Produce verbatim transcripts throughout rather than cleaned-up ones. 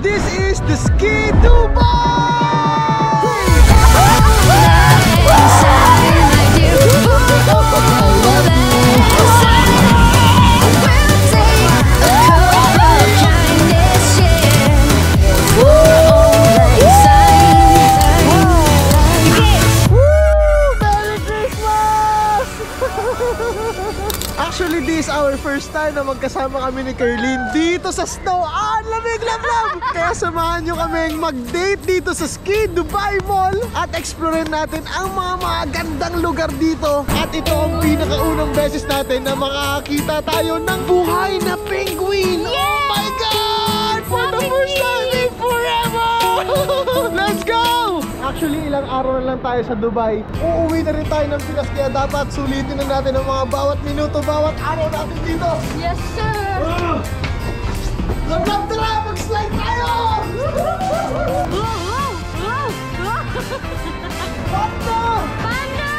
This is the Ski Dubai! Actually, this is our first time na magkasama kami ni Kerlin dito sa snow. Ah, lamig, lamig! Kaya samahan nyo kaming mag-date dito sa Ski Dubai Mall at explore natin ang mga magandang lugar dito. At ito ang pinakaunang beses natin na makakita tayo ng buhay na penguin. Yeah! Oh my God! For the first time in forever! Let's go! Actually, ilang araw na lang tayo sa Dubai. Uuwi na rin tayo ng Pinas, kaya dapat sulitin na natin ang mga bawat minuto, bawat araw natin dito. Yes, sir! Uh, Love, tara! Mag-slide tayo! Panda! Panda!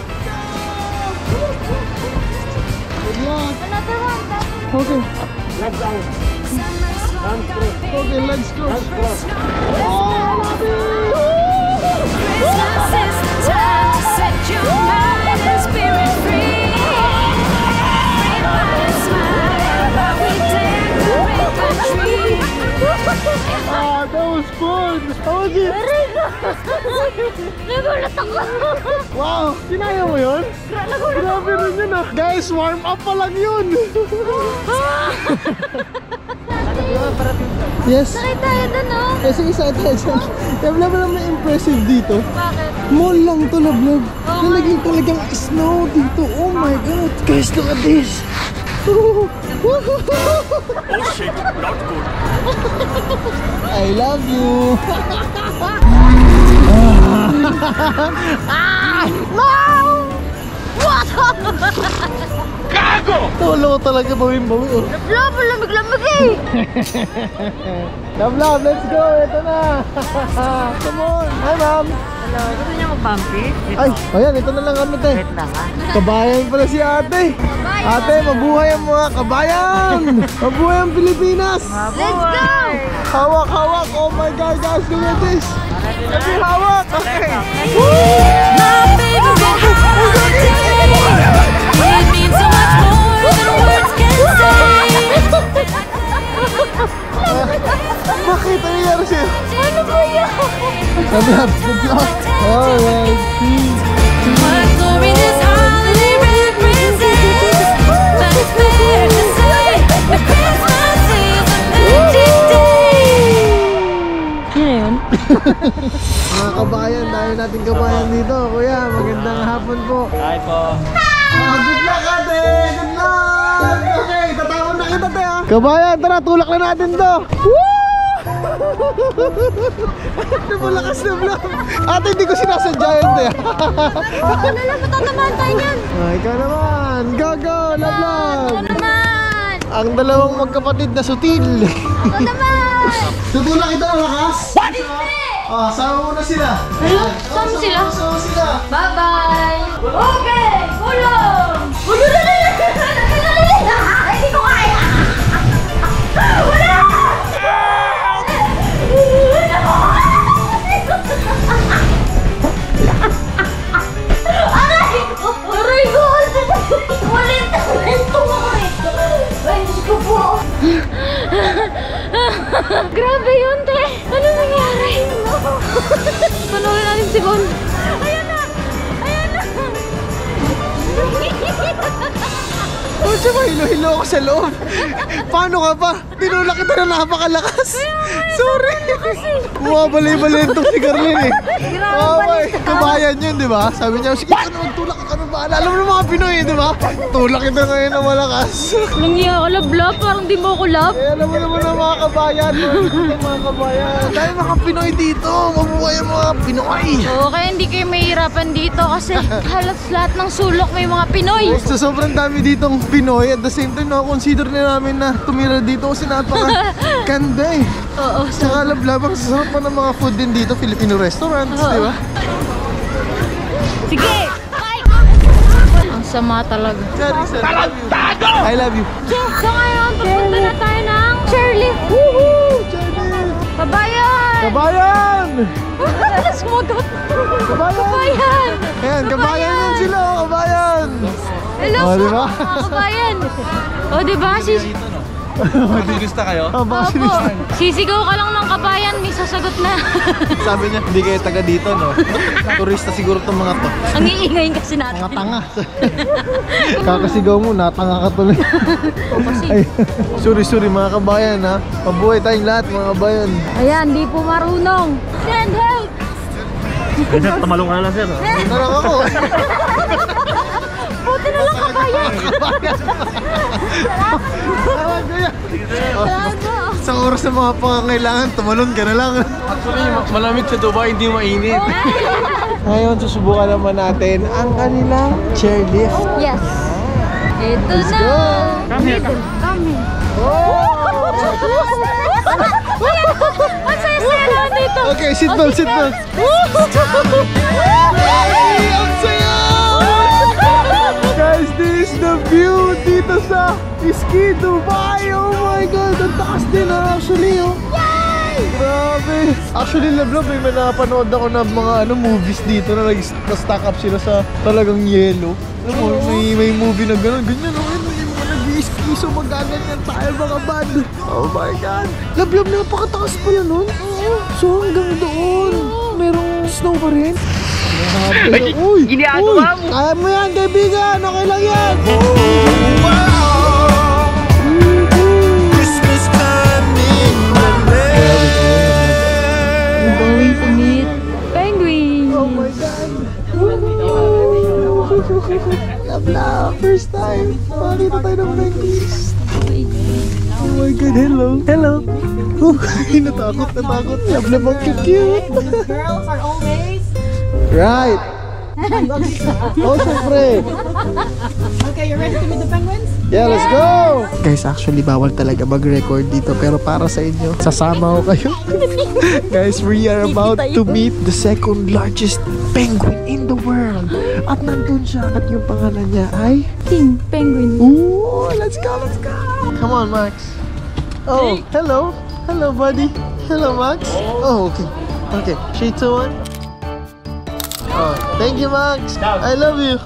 Good luck! Another one! Okay. Let's go. Okay, let's go. Let's go. Oh, love you! Christmas is the time to set your mind and spirit free. Everybody smile while we decorate the tree. Ah, that was fun! How was it? Nagulat ako! Wow! Sinaya mo yun? Grabe rin yun ah! Guys, warm up pa lang yun! Yes! Sakit tayo dun, no? Kasi isa tayo dyan. Lablab lang may impressive dito. Bakit? Mall lang to, lablab. Talagang talagang snow dito. Oh my God! Guys, look at this! Oh shit, not good. I love you! Ah! No! What? Gago! Tolo ko talaga bawin-bawi oh. Lablab, lamig-lamig eh! Lablab, let's go! Ito na! Come on! Hi, ma'am! Hello, gusto niyo mag-bumpy? Ay, ayan, ito na lang kami, te. Wait lang ha. Kabayan pala si ate. Ate, mabuhay ang mga kabayan! Mabuhay ang Pilipinas! Let's go! Hawak, hawak! Oh my God, guys, look at this! Sabi hawak! Okay! My favorite holiday. It means so much more than words can say. Bakit? Ano nangyari sa'yo? Ano ba yan? Sabi na, good luck! Alright, peace! What glory this holiday represents. But it's fair to say that Christmas is a magic day. Yun na yun? Mga kabayan, dahil natin kabayan dito. Kuya, magandang hapon po. Hi po. Ah, good luck ate! Good luck! Okay, tatawag na kita te ha! Kabayan, tara, tulak na natin to! Woo! Ano mo lakas na vlog? Ate, hindi ko sinasadya yun te ha! Ano lang, matatamaan tayo niyan. Ah, ikaw naman! Go, go! Love, love! Ako naman! Ang dalawang magkapatid na sutil! Ako naman! Tutulak kita malakas! Hindi! Ah, sama mo na sila! Hello? Saan sila? Sama sila! Bye-bye! Okay! Gulong! Gulong! Hindi ko kaya! Wala! Aray ko! Aray ko! Ulit! Ito mo ito! Ay, Diyos ko po! Grabe yun, te! Ano nangyari? Panoorin natin si Bon. Ayan na! Ayan na! Oh, tsaka hilo-hilo ako sa loob. Paano ka pa? Tinulak kita na napakalakas. Sorry. Bumabalay-balay itong si Carlin eh. Oh my, kabayan yun, di ba? Sabi niya, sige ka na magtulak ka na ba? Alam mo ng mga Pinoy, di ba? Tulak kita ngayon na malakas. Nangya ako lab-lab, parang di mo ako lab. Eh, alam mo naman ng mga kabayan. Mga, mga kabayan. Dahil mga Pinoy dito. Mabuhay ang mga Pinoy. Oo, kaya hindi kayo mahihirapan dito kasi halos lahat ng sulok may mga Pinoy. So sobrang dami ditong Pinoy. At the same time, na-consider na namin na tumira dito kasi napaka-ganda eh. Oo, so, Tsaka lablabang sasarap pa ng mga food din dito, Filipino restaurants, Oo. di ba? sige! Ang sama talaga. Sorry, sir. I love you. So, so ngayon, papunta na tayo ng chairlift. Woohoo! Chinese! Kabayan! Wala sumagot. Kabayan! Kabayan! Ayan, kabayan yan sila, oh, kabayan! Hello Oh, po, diba? mga kabayan. O, diba? Sis Gusto kayo? Oh, baka Opo. sinis- Sisigaw ka lang ng kabayan, may sasagot na. Sabi niya, hindi kayo taga dito, no? Turista siguro itong mga to. Ang iingay kasi natin. Mga tanga. Kakasigaw mo, natanga ka tuloy. Ay, sorry, sorry mga kabayan, ha? Mabuhay tayong lahat, mga kabayan. Ayan, di po marunong. Send help! Eh, sir, tumalong ka na lang, sir. Ano lang ako? Buti na lang kabayan. Tawag ko yan. Salamat po. Sa oras ng mga pangangailangan, tumalon ka na lang. Actually, malamig sa Dubai, hindi mainit. Ngayon, susubukan naman natin ang kanilang chairlift. Yes. Ito Let's na. go. Come here. Come here. Oh! Ang saya-saya naman dito. Okay, seatbelt, seatbelt. Ay, ang saya! Guys, this is the view dito sa Ski Dubai. Oh my God, ang taas din ha, actually. Oh. Grabe. Actually, love love, may napanood ako ng mga ano movies dito na nag-stack up sila sa talagang yellow. Alam mo, may, may movie na gano'n. Ganyan, oh, ano, yung mga nag-ski, so magaganyan tayo mga band. Oh my God. Love love, napakataas pa yan nun. So hanggang doon, merong snow pa rin. Ay, uy! Ginagawa mo! Kaya mo yan, kaibigan! Okay lang yan! Christmas time in the We're going to meet penguin. Oh my God! Love, love! First time! Makakita tayo ng penguins! Oh my God! Hello! Hello! Oh, natakot, natakot! Love, love, ang cute! Girls are always. Right! Oh, syempre! Okay, you ready to meet the penguins? Yeah, let's go! Guys, actually bawal talaga mag-record dito pero para sa inyo, sasama ko kayo. Guys, we are about to meet the second largest penguin in the world. At nandun siya at yung pangalan niya ay... King penguin. Ooh, let's go, let's go! Come on, Max. Oh, hello. Hello, buddy. Hello, Max. Oh, okay. Okay, three, two, one. Oh, thank you, Max. I love you.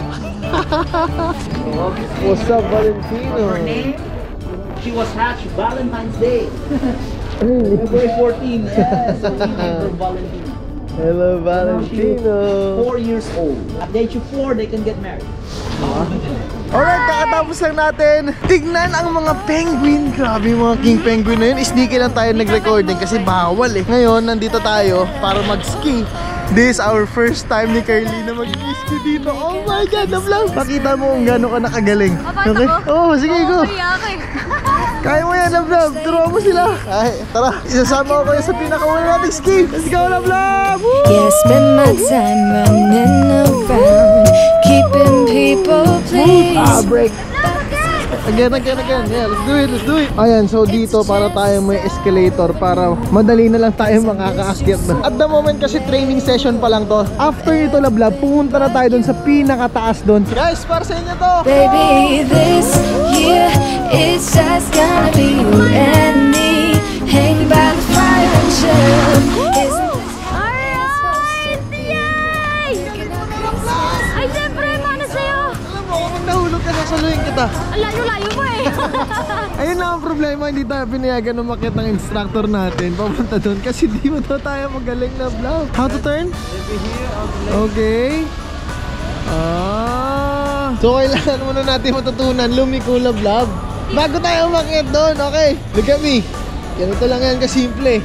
What's up, Valentino? She was hatched Valentine's Day. February fourteenth. Yes, so we named her Valentino. Hello, Valentino. Four years old. At the age of four, they can get married. Alright, kakatapos lang natin. Tignan ang mga penguin. Grabe yung mga king penguin na yun. Sneaky lang tayo nag-recording kasi bawal eh. Ngayon, nandito tayo para mag-ski. This is our first time ni Carly na mag-ski dito. Oh my God, love. Pakita mo kung gano'n ka nakagaling. Papata ko? Oo, oh, sige, go. Kaya ako eh. Kaya mo yan, love, love. Turuan mo sila. Ay, tara. Isasama ko kayo sa pinakauna nating ski. Let's go, love, love. Woo! Yeah, spend my time running around, keeping people pleased. Ah, break. Again, again, again. Yeah, let's do it, let's do it. Ayan, so dito para tayo may escalator para madali na lang tayo makakaakyat na. At the moment kasi training session pa lang to. After nito, lablab, pumunta na tayo dun sa pinakataas dun. Guys, para sa inyo to. Baby, this year it's just gonna be you and me, hang by the fire and chill. Alright! Yay! Ay, siyempre, mana sa'yo. Alam mo, kung nahulog ka, sasaluhin kita. Ang layo-layo mo eh. Ayun lang ang problema, hindi tayo pinayagan na umakyat ng instructor natin papunta doon kasi di mo to tayo magaling na vlog. How to turn? Okay. Ah. So kailangan muna natin matutunan lumiko na vlog bago tayo umakyat doon. Okay. Look at me. Ganito lang yan kasimple.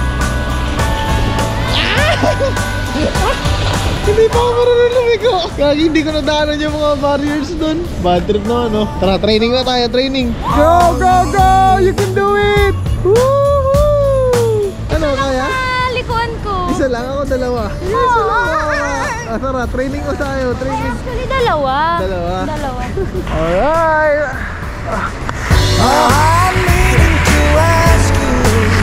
Hindi pa ako marunong lumiko. Kagi hindi ko nadaanan yung mga barriers doon. Bad trip na ano. Tara, training na tayo, training. Go, go, go! You can do it! Woohoo! Ano, kaya? Ah, likuan ko. Isa lang ako, dalawa. Yes, isa lang ako. Ah, tara, training ko tayo, training. Actually, dalawa. Dalawa? Dalawa. Alright! I'm needing to ask you,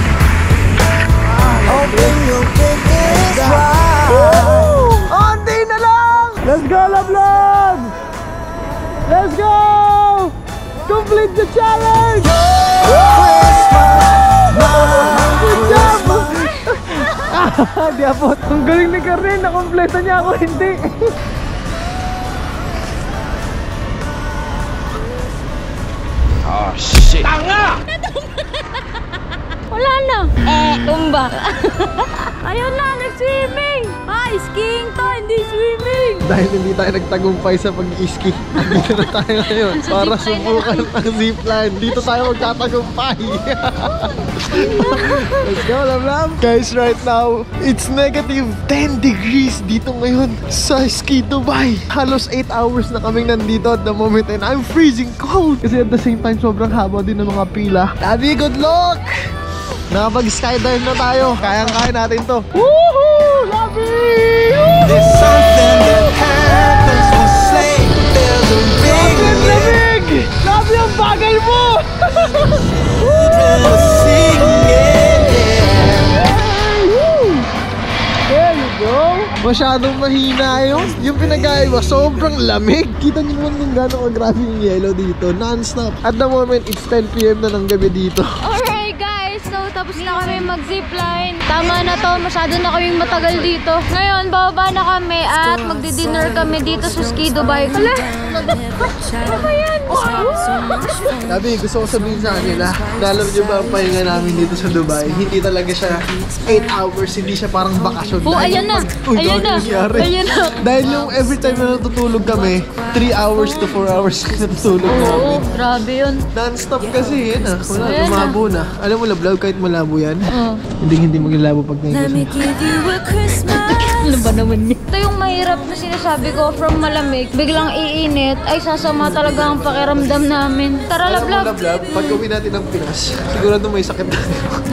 hoping you'll take this ride. Onti na lang! Let's go, love, love! Let's go! Complete the challenge! Good job! Di abot. Ang galing ni Karen, nakompleto niya ako, hindi. Oh, shit. Wala na. Eh, tumba. Ayun na, nag-swimming. Ah, skiing to, hindi swimming. Dahil hindi tayo nagtagumpay sa pag-i-ski, dito na tayo ngayon para subukan ang zipline. Dito tayo magtatagumpay. Let's go, love love. Guys, right now, it's negative ten degrees dito ngayon sa Ski Dubai. Halos eight hours na kaming nandito at the moment and I'm freezing cold. Kasi at the same time, sobrang haba din ng mga pila. Daddy, good luck! Nakapag-skydive na tayo. Kayang-kaya natin to. Woohoo! Lovey! There's something that happens when sleigh bells are ringing. Lamig! Grabe ang bagay mo! Children are singing, yeah. There you go! Masyadong mahina yun. Yung pinag-aiwa, sobrang lamig. Kita niyo naman kung gano'ng kagrabe yung yellow dito. Non-stop. At the moment, it's ten p m na ng gabi dito. Alright guys, so tapos na kami mag-zipline. Tama na to, masyado na kaming matagal dito. Ngayon, bababa na kami at magdi-dinner kami dito sa Ski Dubai. Hala! Ano ba yan? Sabi, gusto ko sabihin sa kanila, alam niyo ba ang pahinga namin dito sa Dubai? Hindi talaga siya eight hours, hindi siya parang bakasyon. Oh, Dahil ayan na! pag- Uy, Ayan ano na! nangyari? Ayan na! Dahil yung every time na natutulog kami, three hours to four hours natutulog Oo, namin. grabe yun. Non-stop kasi yun ah. Wala, Ayan lumabo na. Alam mo, lablab, kahit malabo yan, Oo. hindi hindi maglalabo pag Let me nangyayos. give you a Christmas. Ano ba naman yun? Ito yung mahirap na sinasabi ko, from malamig, biglang iinit, ay sasama talaga ang pakiramdam namin. Tara, Alam mo, lablab. lablab, pag uwi natin ng Pinas, sigurado may sakit tayo.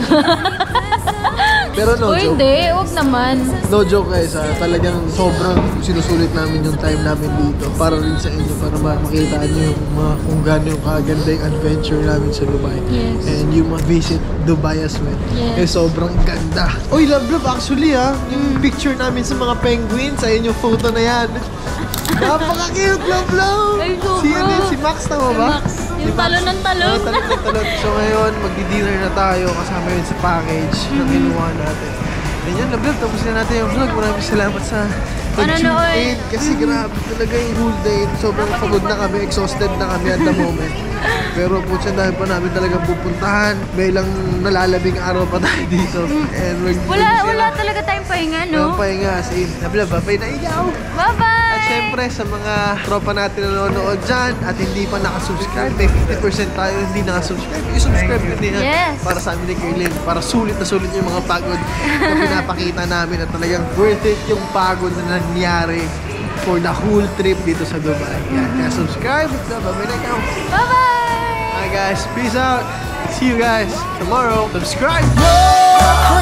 Pero no O joke. hindi, huwag naman. No joke guys ha, talagang sobrang sinusulit namin yung time namin dito para rin sa inyo, para ma- makita nyo yung mga kung gaano yung kaganda yung adventure namin sa Dubai. Yes. And yung ma-visit Dubai as well. Eh Yes. sobrang ganda. Uy, love love, actually ha, yung picture namin sa mga penguins, ayun yung photo na yan. Napaka-cute, love love! Ay, sobra. Si, ano, yun, si Max, tama ba? Max, yung talon ng talon. Oh, talon ng talon. So ngayon, magdi-dinner na tayo kasama yun sa package na kinuha natin. Ganyan, love love, tapos na natin yung vlog. Maraming salamat sa pag-tune Panonood. in. Kasi grabe talaga yung whole day. Sobrang pagod na kami, exhausted na kami at the moment. Pero po siya dahil pa namin talagang pupuntahan. May ilang nalalabing araw pa tayo dito. And we're Wala, wala talaga tayong pahinga, no? no? Pahinga, as in, love love, babay na ikaw. Bye-bye! At syempre sa mga tropa natin na nanonood dyan at hindi pa nakasubscribe, may fifty percent tayo hindi nakasubscribe. I-subscribe nyo din yan Yes. para sa amin ni Kerlin. Para sulit na sulit yung mga pagod na pinapakita namin at talagang worth it yung pagod na nangyari for the whole trip dito sa Dubai. Yan. Kaya subscribe. Babay na ikaw. Bye-bye! Hi guys, peace out. See you guys tomorrow. Subscribe! Your